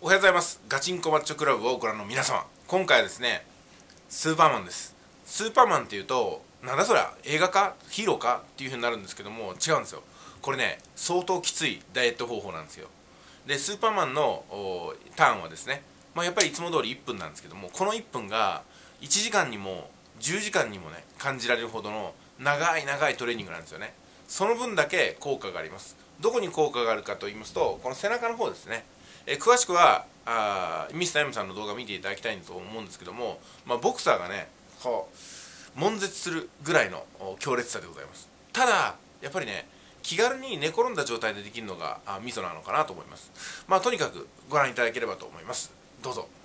おはようございます。ガチンコマッチョクラブをご覧の皆様、今回はですね、スーパーマンです。スーパーマンっていうと、なんだそりゃ、映画かヒーローかっていう風になるんですけども、違うんですよ。これね、相当きついダイエット方法なんですよ。で、スーパーマンのターンはですね、やっぱりいつも通り1分なんですけども、この1分が1時間にも10時間にもね、感じられるほどの長いトレーニングなんですよね。その分だけ効果があります。どこに効果があるかと言いますと、この背中の方ですね。詳しくはミスター M さんの動画を見ていただきたいと思うんですけども、ボクサーがねこう悶絶するぐらいの強烈さでございます。ただやっぱりね、気軽に寝転んだ状態でできるのがミソなのかなと思います。とにかくご覧いただければと思います。どうぞ。